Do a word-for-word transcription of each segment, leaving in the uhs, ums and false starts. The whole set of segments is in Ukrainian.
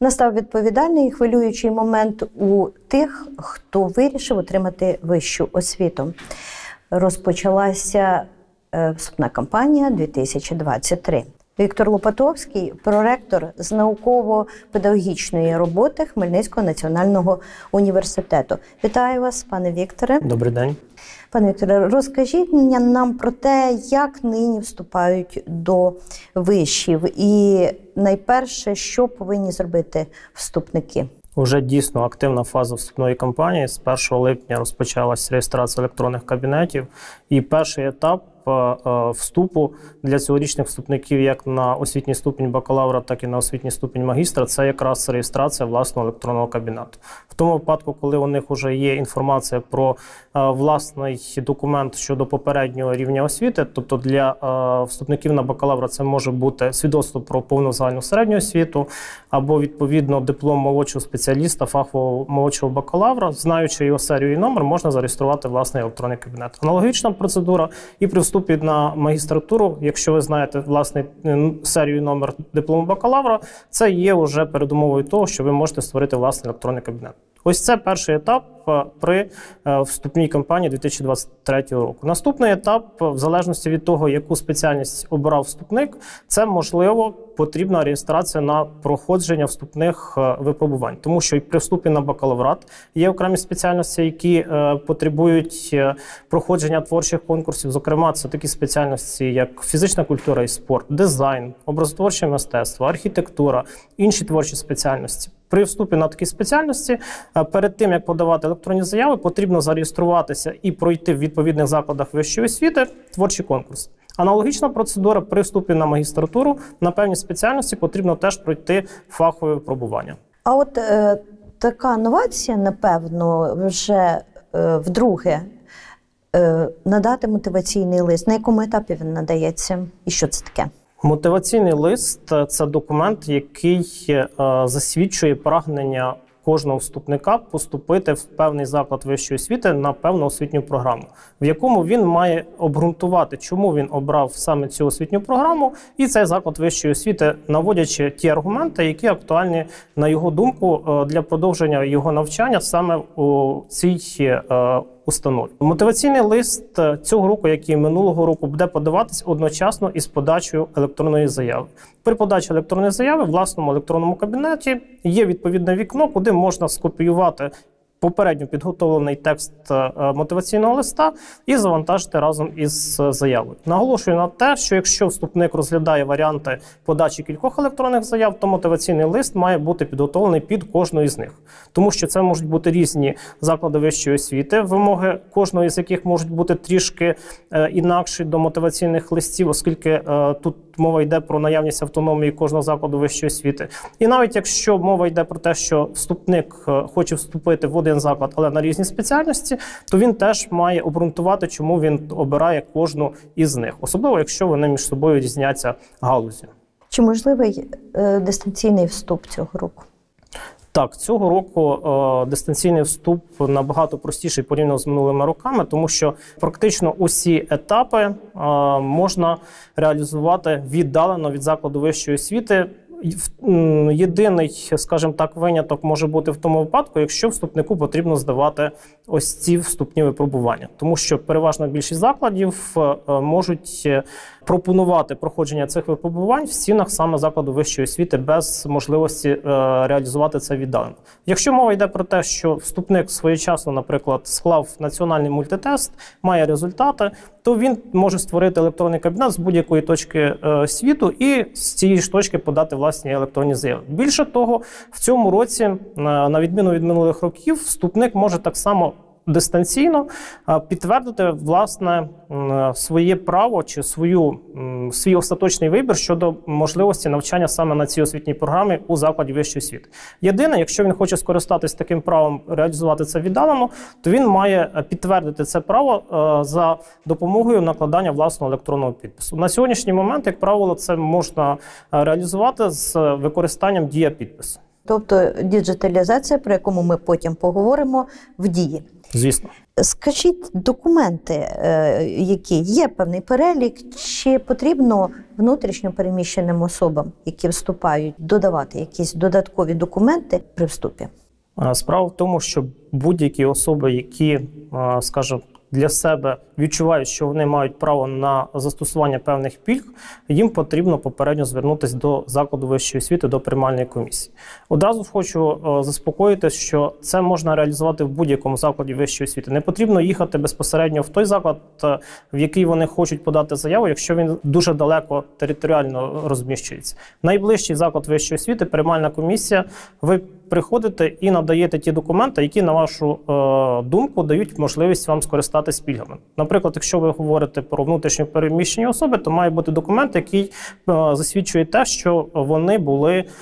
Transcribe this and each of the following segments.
Настав відповідальний і хвилюючий момент у тих, хто вирішив отримати вищу освіту. Розпочалася вступна кампанія дві тисячі двадцять три. Віктор Лопатовський – проректор з науково-педагогічної роботи Хмельницького національного університету. Вітаю вас, пане Вікторе. Добрий день. Пане Вікторе, розкажіть нам про те, як нині вступають до вишів і найперше, що повинні зробити вступники? Уже дійсно активна фаза вступної кампанії. З першого липня розпочалась реєстрація електронних кабінетів. І перший етап вступу для цьогорічних вступників як на освітній ступінь бакалавра, так і на освітній ступінь магістра – це якраз реєстрація власного електронного кабінету. В тому випадку, коли у них вже є інформація про власний документ щодо попереднього рівня освіти, тобто для вступників на бакалавра це може бути свідоцтво про повну загальну середню освіту або, відповідно, диплом молодшого спеціаліста, фахового молодшого бакалавра, знаючи його серію і номер, можна зареєструвати власний електронний кабінет. Аналогічна процедура і при вступі на магістратуру, якщо ви знаєте власний серію і номер диплому бакалавра, це є вже передумовою того, що ви можете створити власний електронний кабінет. Ось це перший етап при вступній кампанії дві тисячі двадцять третього року. Наступний етап, в залежності від того, яку спеціальність обирав вступник, це, можливо, потрібна реєстрація на проходження вступних випробувань. Тому що і при вступі на бакалаврат є окремі спеціальності, які потребують проходження творчих конкурсів. Зокрема, це такі спеціальності, як фізична культура і спорт, дизайн, образотворче мистецтво, архітектура, інші творчі спеціальності. При вступі на такі спеціальності, перед тим, як подавати електронні заяви, потрібно зареєструватися і пройти в відповідних закладах вищої освіти творчий конкурс. Аналогічна процедура при вступі на магістратуру на певні спеціальності потрібно теж пройти фахове випробування. А от е, така новація, напевно, вже е, вдруге, е, надати мотиваційний лист. На якому етапі він надається і що це таке? Мотиваційний лист – це документ, який е, засвідчує прагнення кожного вступника поступити в певний заклад вищої освіти на певну освітню програму, в якому він має обґрунтувати, чому він обрав саме цю освітню програму, і цей заклад вищої освіти, наводячи ті аргументи, які актуальні, на його думку, для продовження його навчання саме у цій установі. Мотиваційний лист цього року, як і минулого року, буде подаватись одночасно із подачею електронної заяви. При подачі електронної заяви в власному електронному кабінеті є відповідне вікно, куди можна скопіювати попередньо підготовлений текст мотиваційного листа і завантажити разом із заявою. Наголошую на те, що якщо вступник розглядає варіанти подачі кількох електронних заяв, то мотиваційний лист має бути підготовлений під кожну із них. Тому що це можуть бути різні заклади вищої освіти, вимоги кожного із яких можуть бути трішки інакші до мотиваційних листів, оскільки тут мова йде про наявність автономії кожного закладу вищої освіти. І навіть якщо мова йде про те, що вступник хоче вступити в один заклад, але на різні спеціальності, то він теж має обґрунтувати, чому він обирає кожну із них. Особливо, якщо вони між собою різняться галузі. Чи можливий е, дистанційний вступ цього року? Так, цього року е, дистанційний вступ набагато простіший порівняно з минулими роками, тому що практично усі етапи е, можна реалізувати віддалено від закладу вищої освіти. Єдиний, скажімо так, виняток може бути в тому випадку, якщо вступнику потрібно здавати ось ці вступні випробування. Тому що переважна більшість закладів можуть пропонувати проходження цих випробувань в стінах саме закладу вищої освіти без можливості реалізувати це віддалено. Якщо мова йде про те, що вступник своєчасно, наприклад, склав національний мультитест, має результати, то він може створити електронний кабінет з будь-якої точки світу і з цієї ж точки подати власні електронні заяви. Більше того, в цьому році, на відміну від минулих років, вступник може так само дистанційно підтвердити, власне, своє право чи свою, свій остаточний вибір щодо можливості навчання саме на цій освітній програмі у закладі вищої освіти. Єдине, якщо він хоче скористатись таким правом, реалізувати це віддалено, то він має підтвердити це право за допомогою накладання власного електронного підпису. На сьогоднішній момент, як правило, це можна реалізувати з використанням дія-підпису. Тобто діджиталізація, про яку ми потім поговоримо, в дії. Звісно. Скажіть, документи, які є певний перелік, чи потрібно внутрішньо переміщеним особам, які вступають, додавати якісь додаткові документи при вступі? Справа в тому, що будь-які особи, які, скажімо, для себе відчувають, що вони мають право на застосування певних пільг, їм потрібно попередньо звернутися до закладу вищої освіти, до приймальної комісії. Одразу хочу заспокоїти, що це можна реалізувати в будь-якому закладі вищої освіти. Не потрібно їхати безпосередньо в той заклад, в який вони хочуть подати заяву, якщо він дуже далеко територіально розміщується. Найближчий заклад вищої освіти, приймальна комісія, ви приходите і надаєте ті документи, які, на вашу е, думку, дають можливість вам скористатися пільгами. Наприклад, якщо ви говорите про внутрішньо переміщені особи, то має бути документ, який е, засвідчує те, що вони були е,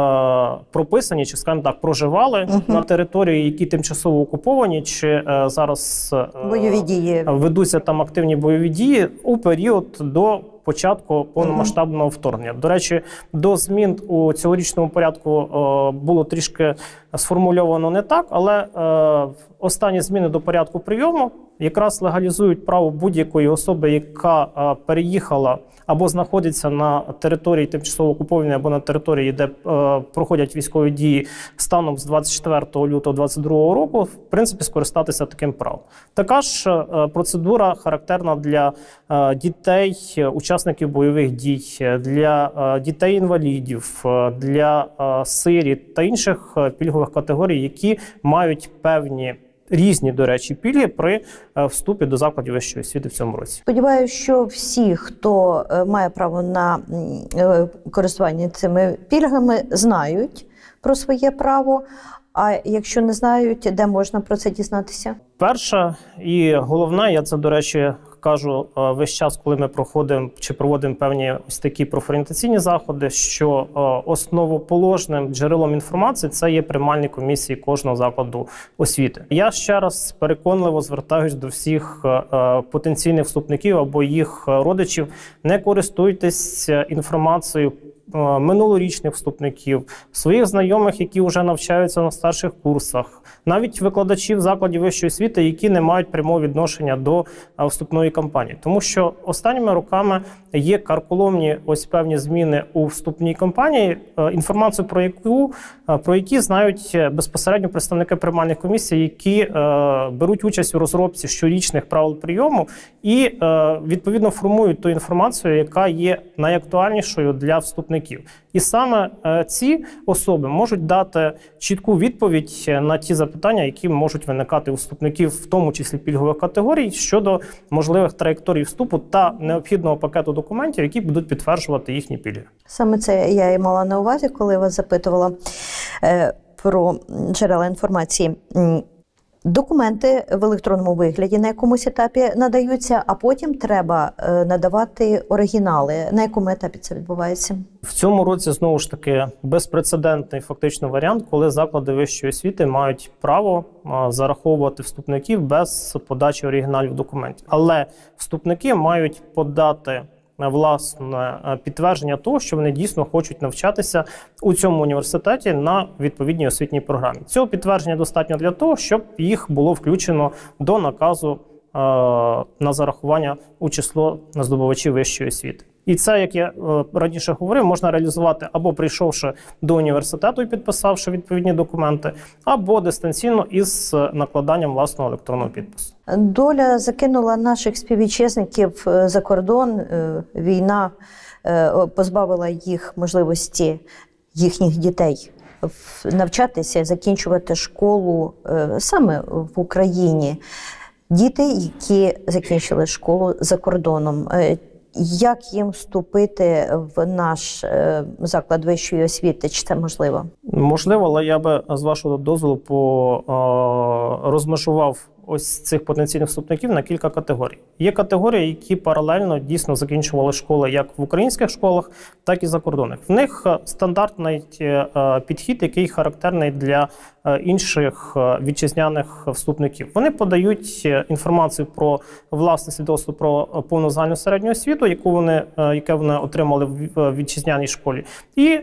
прописані, чи, скажімо так, проживали угу. на території, які тимчасово окуповані, чи е, зараз е, бойові дії. ведуться там активні бойові дії у період до початку повномасштабного вторгнення. До речі, до змін у цьогорічному порядку е, було трішки сформульовано не так, але е, останні зміни до порядку прийому якраз легалізують право будь-якої особи, яка е, переїхала або знаходиться на території тимчасово окупованої, або на території, де е, проходять військові дії станом з двадцять четвертого лютого двадцять другого року, в принципі, скористатися таким правом. Така ж е, процедура характерна для е, дітей, учасників бойових дій, для е, дітей-інвалідів, е, для е, сиріт та інших е, пільгових категорій, які мають певні різні, до речі, пільги при вступі до закладів вищої освіти в цьому році. Сподіваюся, що всі, хто має право на користування цими пільгами, знають про своє право. А якщо не знають, де можна про це дізнатися? Перше і головне, я це, до речі, кажу весь час, коли ми проходимо чи проводимо певні ось такі профорієнтаційні заходи, що основоположним джерелом інформації це є приймальні комісії кожного закладу освіти. Я ще раз переконливо звертаюсь до всіх потенційних вступників або їх родичів: не користуйтесь інформацією минулорічних вступників, своїх знайомих, які вже навчаються на старших курсах, навіть викладачів закладів вищої освіти, які не мають прямого відношення до вступної кампанії. Тому що останніми роками є карколомні ось певні зміни у вступній кампанії, інформацію про яку, про які знають безпосередньо представники приймальних комісій, які е, беруть участь у розробці щорічних правил прийому і е, відповідно формують ту інформацію, яка є найактуальнішою для вступників. І саме е, ці особи можуть дати чітку відповідь на ті запитання, які можуть виникати у вступників, в тому числі пільгових категорій, щодо можливих траєкторій вступу та необхідного пакету документів, які будуть підтверджувати їхні пільги. Саме це я і мала на увазі, коли вас запитувала е, про джерела інформації. Документи в електронному вигляді на якомусь етапі надаються, а потім треба надавати оригінали. На якому етапі це відбувається? В цьому році, знову ж таки, безпрецедентний фактично варіант, коли заклади вищої освіти мають право зараховувати вступників без подачі оригіналів документів. Але вступники мають подати власне підтвердження того, що вони дійсно хочуть навчатися у цьому університеті на відповідній освітній програмі. Цього підтвердження достатньо для того, щоб їх було включено до наказу е, на зарахування у число здобувачів вищої освіти. І це, як я е, раніше говорив, можна реалізувати або прийшовши до університету і підписавши відповідні документи, або дистанційно із накладанням власного електронного підпису. Доля закинула наших співвітчизників за кордон. Війна позбавила їх можливості, їхніх дітей, навчатися, закінчувати школу саме в Україні. Діти, які закінчили школу за кордоном. Як їм вступити в наш заклад вищої освіти? Чи це можливо? Можливо, але я би, з вашого дозволу, по, розмежував ось цих потенційних вступників на кілька категорій. Є категорії, які паралельно дійсно закінчували школи як в українських школах, так і закордонних. В них стандартний підхід, який характерний для інших вітчизняних вступників. Вони подають інформацію про власне свідоцтво про повну загальну середню освіту, яку вони, яке вони отримали в вітчизняній школі. І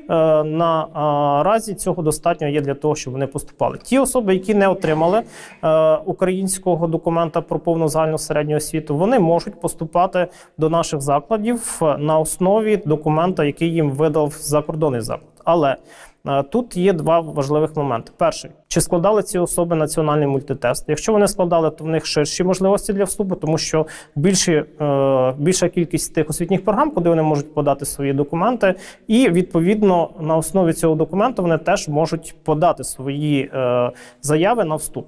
наразі цього достатньо є для того, щоб вони поступали. Ті особи, які не отримали українського документа про повну загальну середню освіту, вони можуть поступати до наших закладів на основі документа, який їм видав закордонний заклад. Але тут є два важливих моменти. Перший. Чи складали ці особи національний мультитест? Якщо вони складали, то в них ширші можливості для вступу, тому що більші, е, більша кількість тих освітніх програм, куди вони можуть подати свої документи, і, відповідно, на основі цього документу вони теж можуть подати свої е, заяви на вступ.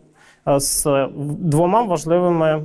З двома важливими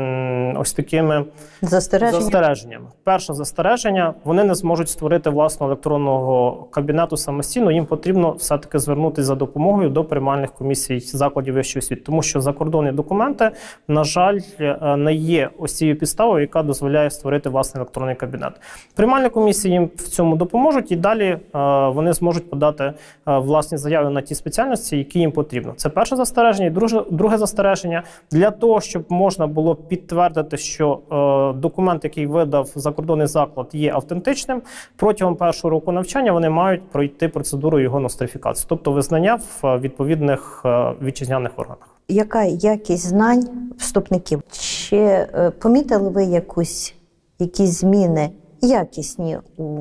ось такими застереження. застереженнями. Перше застереження – вони не зможуть створити власного електронного кабінету самостійно, їм потрібно все-таки звернутися за допомогою до приймальних комісій закладів вищої освіти, тому що закордонні документи, на жаль, не є ось цією підставою, яка дозволяє створити власний електронний кабінет. Приймальні комісії їм в цьому допоможуть, і далі вони зможуть подати власні заяви на ті спеціальності, які їм потрібно. Це перше застереження. І друге, друге застереження – для того, щоб можна було підтвердити, що е, документ, який видав закордонний заклад, є автентичним, протягом першого року навчання вони мають пройти процедуру його нострифікації, тобто визнання в відповідних е, вітчизняних органах. Яка якість знань вступників? Чи е, помітили ви якусь, якісь зміни якісні у,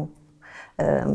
е,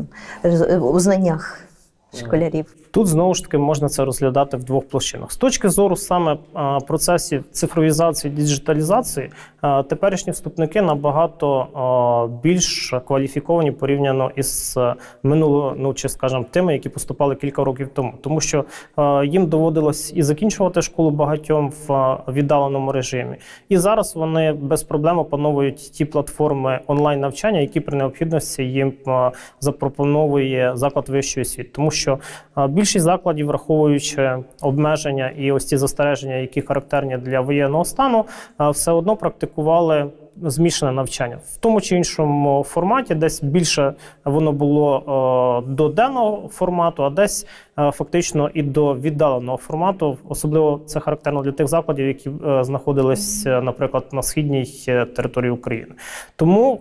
у знаннях школярів? Тут, знову ж таки, можна це розглядати в двох площинах. З точки зору саме а, процесів цифровізації, діджиталізації, а, теперішні вступники набагато а, більш кваліфіковані порівняно із минулого, ну, чи, скажімо, тими, які поступали кілька років тому. Тому що а, їм доводилось і закінчувати школу багатьом в а, віддаленому режимі. І зараз вони без проблем опановують ті платформи онлайн-навчання, які при необхідності їм а, запропонує заклад вищої освіти. Тому що а, більшість закладів, враховуючи обмеження і ось ці застереження, які характерні для воєнного стану, все одно практикували змішане навчання. В тому чи іншому форматі, десь більше воно було до денного формату, а десь фактично і до віддаленого формату. Особливо це характерно для тих закладів, які знаходились, наприклад, на східній території України. Тому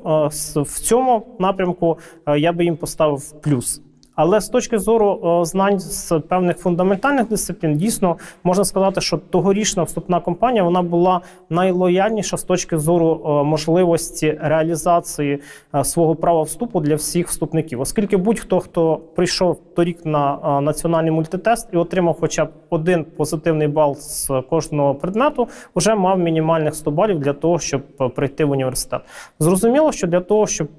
в цьому напрямку я би їм поставив плюс. Але з точки зору знань з певних фундаментальних дисциплін, дійсно, можна сказати, що тогорічна вступна кампанія, вона була найлояльніша з точки зору можливості реалізації свого права вступу для всіх вступників. Оскільки будь-хто, хто прийшов торік на національний мультитест і отримав хоча б один позитивний бал з кожного предмету, вже мав мінімальних сто балів для того, щоб прийти в університет. Зрозуміло, що для того, щоб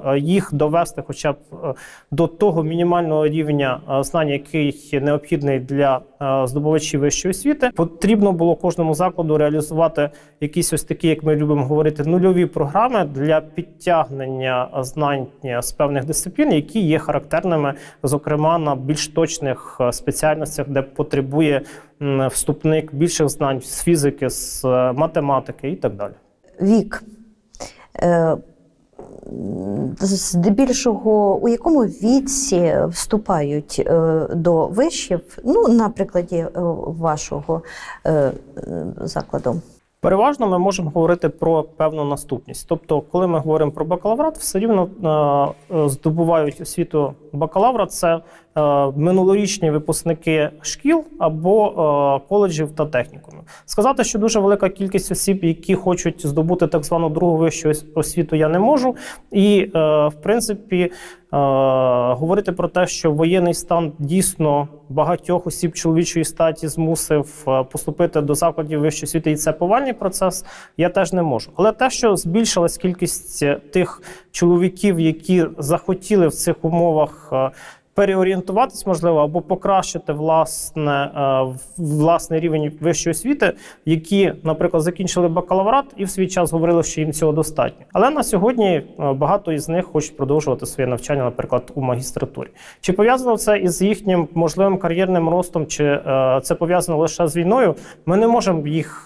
їх довести хоча б до того мінімального мінімального рівня знань, який необхідний для здобувачів вищої освіти, потрібно було кожному закладу реалізувати якісь ось такі, як ми любимо говорити, нульові програми для підтягнення знань з певних дисциплін, які є характерними, зокрема, на більш точних спеціальностях, де потребує вступник більших знань з фізики, з математики і так далі. Вік. Здебільшого, у якому віці вступають е, до вишів, ну, на прикладі е, вашого е, закладу? Переважно ми можемо говорити про певну наступність. Тобто, коли ми говоримо про бакалаврат, все рівно е, здобувають освіту бакалавра – це е, минулорічні випускники шкіл або е, коледжів та технікумів. Сказати, що дуже велика кількість осіб, які хочуть здобути так звану другу вищу освіту, я не можу. І, е, в принципі, е, говорити про те, що воєнний стан дійсно багатьох осіб чоловічої статі змусив поступити до закладів вищої освіти, і це повальний процес, я теж не можу. Але те, що збільшилась кількість тих чоловіків, які захотіли в цих умовах переорієнтуватись, можливо, або покращити власне, власний рівень вищої освіти, які, наприклад, закінчили бакалаврат і в свій час говорили, що їм цього достатньо. Але на сьогодні багато із них хочуть продовжувати своє навчання, наприклад, у магістратурі. Чи пов'язано це із їхнім можливим кар'єрним ростом, чи це пов'язано лише з війною, ми не можемо їх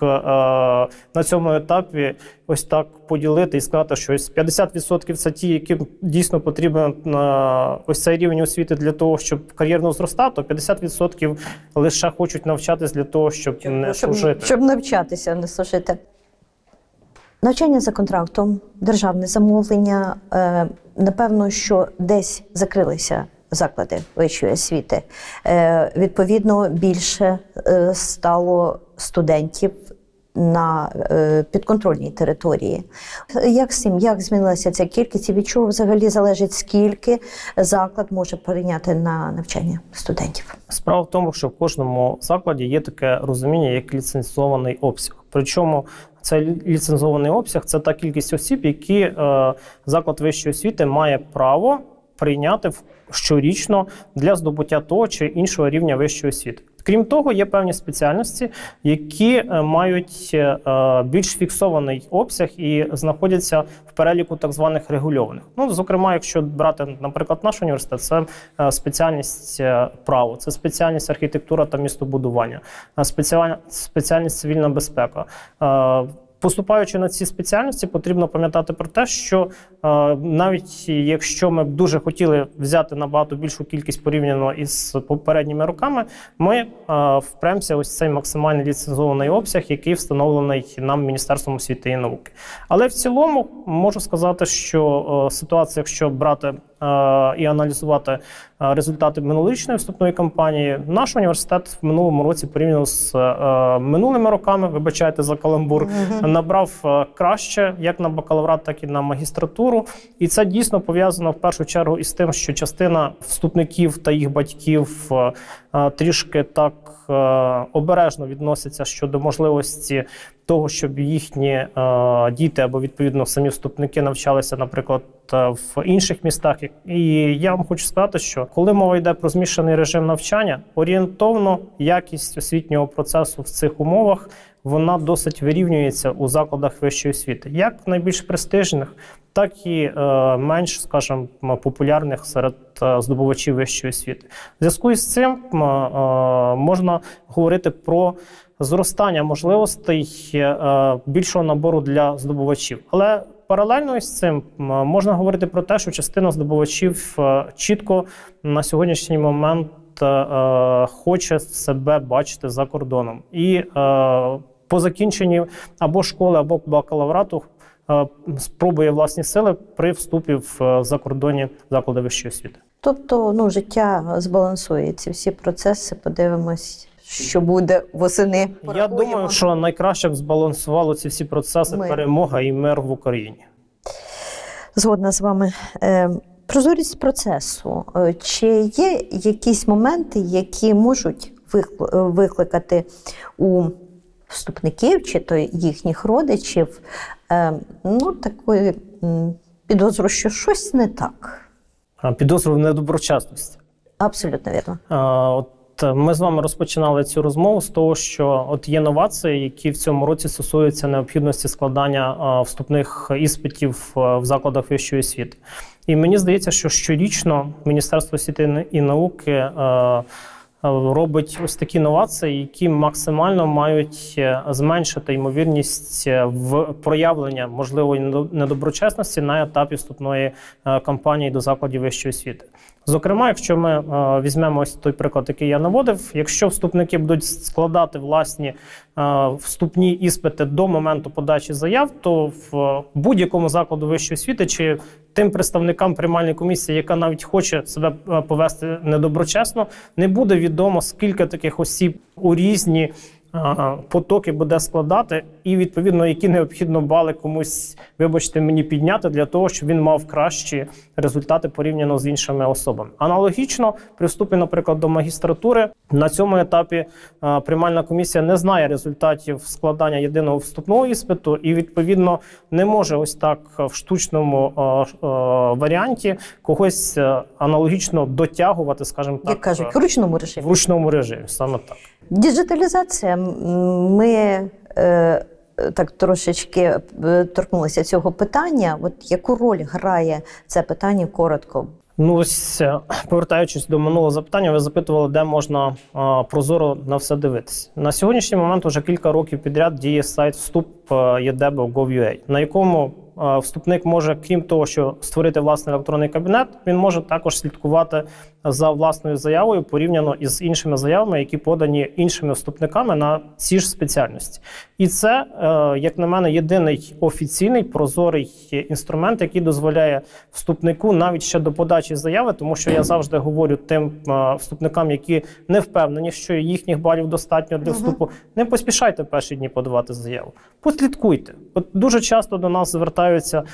на цьому етапі ось так поділити і сказати, що ось п'ятдесят відсотків це ті, яким дійсно потрібен ось цей рівень освіти для того, щоб кар'єрно зростати, а п'ятдесят відсотків лише хочуть навчатись для того, щоб, щоб не щоб, служити. Щоб навчатися, не служити. Навчання за контрактом, державне замовлення, напевно, що десь закрилися заклади вищої освіти. Відповідно, більше стало студентів на підконтрольній території. Як з цим, як змінилася ця кількість і від чого взагалі залежить, скільки заклад може прийняти на навчання студентів? Справа в тому, що в кожному закладі є таке розуміння, як ліцензований обсяг. Причому цей ліцензований обсяг – це та кількість осіб, які е, заклад вищої освіти має право прийняти щорічно для здобуття того чи іншого рівня вищої освіти. Крім того, є певні спеціальності, які мають більш фіксований обсяг і знаходяться в переліку так званих регульованих. Ну, зокрема, якщо брати, наприклад, наш університет, це спеціальність право, це спеціальність архітектура та містобудування, спеціальність цивільна безпека. Поступаючи на ці спеціальності, потрібно пам'ятати про те, що е, навіть якщо ми б дуже хотіли взяти набагато більшу кількість порівняно із попередніми роками, ми е, впремся ось цей максимальний ліцензований обсяг, який встановлений нам Міністерством освіти і науки. Але в цілому можу сказати, що е, ситуація, якщо брати е, і аналізувати результати минулорічної вступної кампанії, наш університет в минулому році порівняно з е, минулими роками, вибачайте за каламбур, mm-hmm. набрав краще як на бакалаврат, так і на магістратуру. І це дійсно пов'язано в першу чергу із тим, що частина вступників та їх батьків е, трішки так е, обережно відносяться щодо можливості того, щоб їхні е, діти або, відповідно, самі вступники навчалися, наприклад, в інших містах. І я вам хочу сказати, що коли мова йде про змішаний режим навчання, орієнтовно якість освітнього процесу в цих умовах, вона досить вирівнюється у закладах вищої освіти. Як найбільш престижних, так і е, менш, скажімо, популярних серед е, здобувачів вищої освіти. В зв'язку із цим е, можна говорити про зростання можливостей е, більшого набору для здобувачів. Але паралельно із цим можна говорити про те, що частина здобувачів е, чітко на сьогоднішній момент е, хоче себе бачити за кордоном. І е, по закінченні або школи, або бакалаврату спробує власні сили при вступі в закордонні заклади вищої освіти. Тобто, ну, життя збалансує ці всі процеси, подивимось, що буде восени. Я думаю, що найкраще б збалансувало ці всі процеси мир. Перемога і мир в Україні. Згодна з вами. Прозорість процесу. Чи є якісь моменти, які можуть викликати у вступників чи то їхніх родичів ну, такої підозру, що щось не так? Підозру в недоброчесності. Абсолютно вірно. А, от ми з вами розпочинали цю розмову з того, що от є новації, які в цьому році стосуються необхідності складання а, вступних іспитів а, в закладах вищої освіти. І мені здається, що щорічно Міністерство освіти і науки а, робить ось такі новації, які максимально мають зменшити ймовірність в проявлення можливої недоброчесності на етапі вступної кампанії до закладів вищої освіти. Зокрема, якщо ми візьмемо ось той приклад, який я наводив, якщо вступники будуть складати власні вступні іспити до моменту подачі заяв, то в будь-якому закладу вищої освіти чи тим представникам приймальної комісії, яка навіть хоче себе повести недоброчесно, не буде відомо, скільки таких осіб у різні потоки буде складати і, відповідно, які необхідно бали комусь, вибачте, мені підняти для того, щоб він мав кращі результати порівняно з іншими особами. Аналогічно, при вступі, наприклад, до магістратури, на цьому етапі приймальна комісія не знає результатів складання єдиного вступного іспиту і, відповідно, не може ось так в штучному варіанті когось аналогічно дотягувати, скажімо так. Як кажуть, в ручному режимі. В ручному режимі, саме так. Діджиталізація. Ми е, так трошечки торкнулися цього питання. От яку роль грає це питання коротко? Ну, ось, повертаючись до минулого запитання, ви запитували, де можна а, прозоро на все дивитися. На сьогоднішній момент вже кілька років підряд діє сайт вступ є де бе точка гов точка ю а, на якому а, вступник може, крім того, що створити власний електронний кабінет, він може також слідкувати за власною заявою порівняно із іншими заявами, які подані іншими вступниками на ці ж спеціальності. І це, як на мене, єдиний офіційний прозорий інструмент, який дозволяє вступнику навіть ще до подачі заяви, тому що я завжди говорю тим вступникам, які не впевнені, що їхніх балів достатньо для вступу, не поспішайте перші дні подавати заяву. Послідкуйте. От дуже часто до нас звертаються,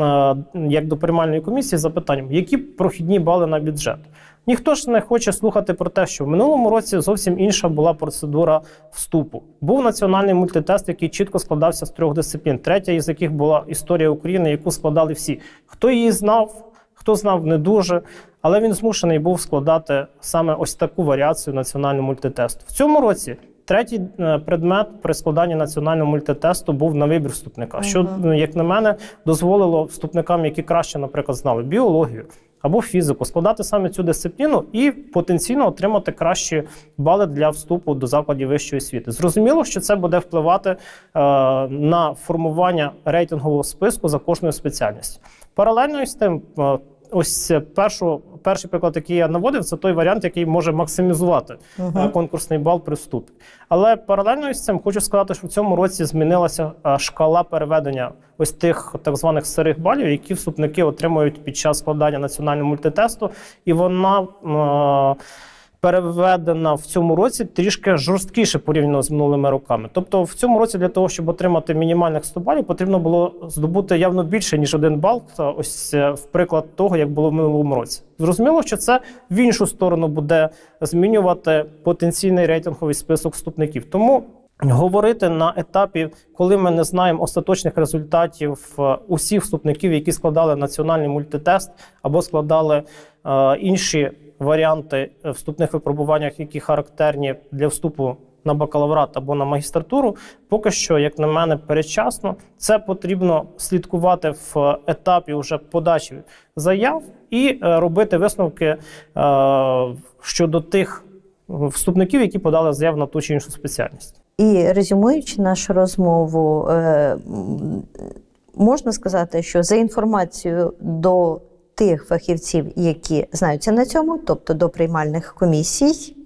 як до приймальної комісії, з запитанням, які прохідні бали на бюджет. Ніхто ж не хоче слухати про те, що в минулому році зовсім інша була процедура вступу. Був національний мультитест, який чітко складався з трьох дисциплін, третя із яких була історія України, яку складали всі. Хто її знав, хто знав не дуже, але він змушений був складати саме ось таку варіацію національного мультитесту. В цьому році третій предмет при складанні національного мультитесту був на вибір вступника, що, як на мене, дозволило вступникам, які краще, наприклад, знали біологію або фізику, складати саме цю дисципліну і потенційно отримати кращі бали для вступу до закладів вищої освіти. Зрозуміло, що це буде впливати е, на формування рейтингового списку за кожною спеціальністю. Паралельно із тим, е, ось першу, перший приклад, який я наводив, це той варіант, який може максимізувати uh-huh. конкурсний бал при вступі. Але паралельно із цим хочу сказати, що в цьому році змінилася шкала переведення ось тих так званих сирих балів, які вступники отримують під час складання національного мультитесту, і вона е- переведена в цьому році трішки жорсткіше порівняно з минулими роками. Тобто в цьому році для того, щоб отримати мінімальних сто балів, потрібно було здобути явно більше, ніж один бал, ось в приклад того, як було в минулому році. Зрозуміло, що це в іншу сторону буде змінювати потенційний рейтинговий список вступників. Тому говорити на етапі, коли ми не знаємо остаточних результатів усіх вступників, які складали національний мультитест або складали е, інші варіанти вступних випробуваннях, які характерні для вступу на бакалаврат або на магістратуру, поки що, як на мене, передчасно. Це потрібно слідкувати в етапі вже подачі заяв і робити висновки е, щодо тих вступників, які подали заяву на ту чи іншу спеціальність. І резюмуючи нашу розмову, е, можна сказати, що за інформацією до тих фахівців, які знаються на цьому, тобто до приймальних комісій,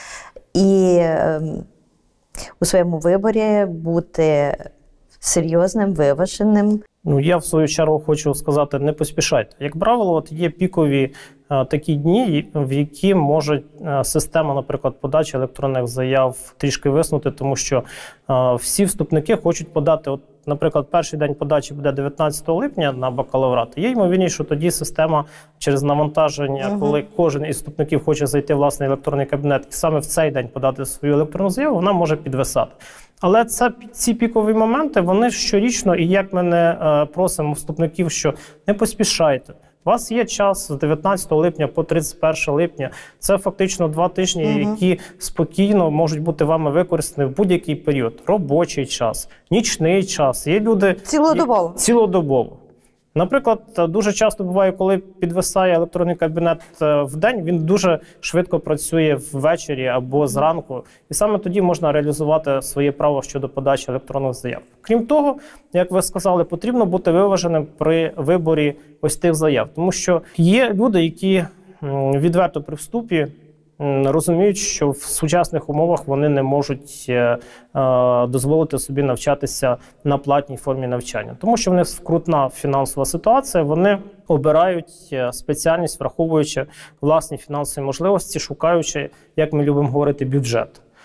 і е, у своєму виборі бути серйозним, виваженим. Ну, я, в свою чергу, хочу сказати, не поспішайте. Як правило, от є пікові а, такі дні, в які може а, система, наприклад, подачі електронних заяв трішки виснути, тому що а, всі вступники хочуть подати, от, наприклад, перший день подачі буде дев'ятнадцятого липня на бакалаврат. Є ймовірність, що тоді система через навантаження, угу. коли кожен із вступників хоче зайти в власний електронний кабінет і саме в цей день подати свою електронну заяву, вона може підвисати. Але це, ці пікові моменти, вони щорічно, і як ми не е, просимо вступників, що не поспішайте. У вас є час з дев'ятнадцятого липня по тридцять перше липня. Це фактично два тижні, угу. які спокійно можуть бути вами використані в будь-який період. Робочий час, нічний час. Є люди... Цілодобово. Цілодобово. Наприклад, дуже часто буває, коли підвисає електронний кабінет в день, він дуже швидко працює ввечері або зранку. І саме тоді можна реалізувати своє право щодо подачі електронних заяв. Крім того, як ви сказали, потрібно бути виваженим при виборі ось тих заяв. Тому що є люди, які відверто при вступі розуміють, що в сучасних умовах вони не можуть е, дозволити собі навчатися на платній формі навчання. Тому що в них скрутна фінансова ситуація, вони обирають спеціальність, враховуючи власні фінансові можливості, шукаючи, як ми любимо говорити, бюджет.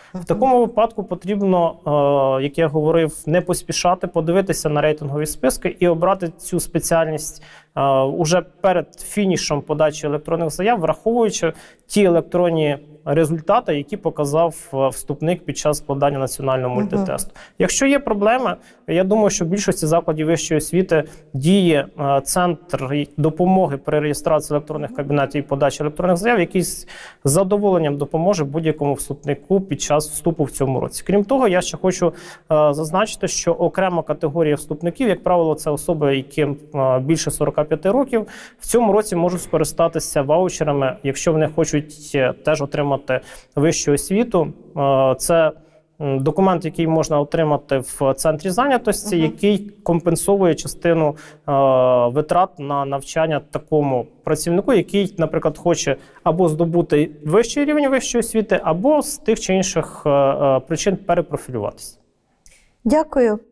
В такому випадку потрібно, е, як я говорив, не поспішати, подивитися на рейтингові списки і обрати цю спеціальність е, уже перед фінішем подачі електронних заяв, враховуючи ті електронні результати, які показав вступник під час складання національного мультитесту. Uh-huh. Якщо є проблеми, я думаю, що в більшості закладів вищої освіти діє е, центр допомоги при реєстрації електронних кабінетів і подачі електронних заяв, який з задоволенням допоможе будь-якому вступнику під час вступу в цьому році. Крім того, я ще хочу е, зазначити, що окрема категорія вступників, як правило, це особи, яким е, більше сорока п'яти років, в цьому році можуть скористатися ваучерами, якщо вони хочуть е, теж отримати вищу освіту. Е, це документ, який можна отримати в центрі зайнятості, uh-huh. який компенсує частину е, витрат на навчання такому працівнику, який, наприклад, хоче або здобути вищий рівень вищої освіти, або з тих чи інших е, е, причин перепрофілюватися. Дякую.